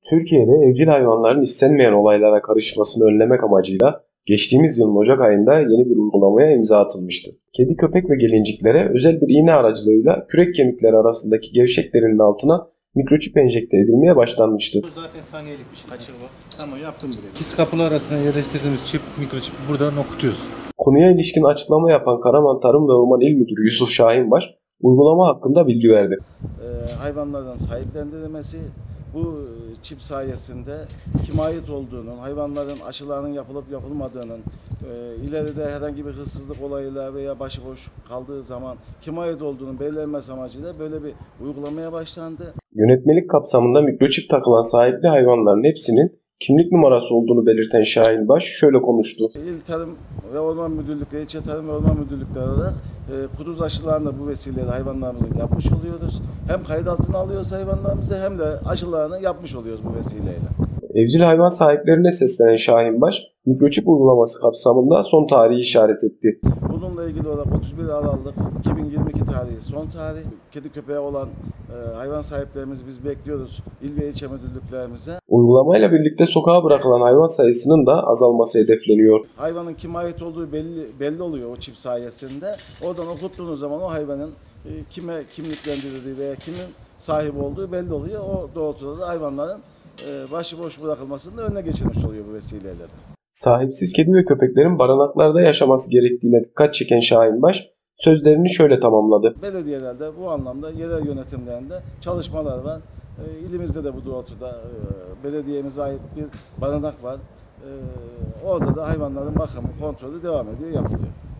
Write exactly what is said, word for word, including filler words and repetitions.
Türkiye'de evcil hayvanların istenmeyen olaylara karışmasını önlemek amacıyla geçtiğimiz yılın Ocak ayında yeni bir uygulamaya imza atılmıştı. Kedi, köpek ve gelinciklere özel bir iğne aracılığıyla kürek kemikleri arasındaki gevşek derinin altına mikroçip enjekte edilmeye başlanmıştı. Bu zaten saniyelik bir şey. Kaçırma. Tamam, yaptım bile. İkiz kapılar arasına yerleştirdiğimiz çip, mikroçip buradan okutuyoruz. Konuya ilişkin açıklama yapan Karaman Tarım ve Orman İl Müdürü Yusuf Şahinbaş, uygulama hakkında bilgi verdi. Ee, hayvanlardan sahiplendirilmesi, bu çip sayesinde kime ait olduğunun, hayvanların aşılarının yapılıp yapılmadığının, e, ileride herhangi bir hırsızlık olayıyla veya başıboş kaldığı zaman kime ait olduğunun belirlenmesi amacıyla böyle bir uygulamaya başlandı. Yönetmelik kapsamında mikroçip takılan sahipli hayvanların hepsinin kimlik numarası olduğunu belirten Şahinbaş şöyle konuştu. İl Tarım ve Orman Müdürlükleri, İlçe Tarım ve Orman Müdürlükleri olarak e, kuduz aşılarını da bu vesileyle hayvanlarımızın yapmış oluyoruz. Hem kayıt altına alıyoruz hayvanlarımızı hem de aşılarını yapmış oluyoruz bu vesileyle. Evcil hayvan sahiplerine seslenen Şahinbaş, mikroçip uygulaması kapsamında son tarihi işaret etti. Bununla ilgili olarak otuz bir Aralık iki bin yirmi iki tarihi son tarih. Kedi köpeği olan e, hayvan sahiplerimizi biz bekliyoruz il ve ilçe müdürlüklerimize. Uygulamayla birlikte sokağa bırakılan hayvan sayısının da azalması hedefleniyor. Hayvanın kime ait olduğu belli belli oluyor o çip sayesinde. Oradan okuttuğunuz zaman o hayvanın e, kime kimliklendirildiği veya kimin sahibi olduğu belli oluyor. O doğrultuda da hayvanların e, başıboş bırakılmasının da önüne geçilmiş oluyor bu vesileyle. Sahipsiz kedi ve köpeklerin barınaklarda yaşaması gerektiğine dikkat çeken Şahinbaş, sözlerini şöyle tamamladı. Belediyelerde bu anlamda yerel yönetimlerinde çalışmalar var. E, ilimizde de bu doğrultuda e, belediyemize ait bir barınak var. E, orada da hayvanların bakımı, kontrolü devam ediyor, yapılıyor.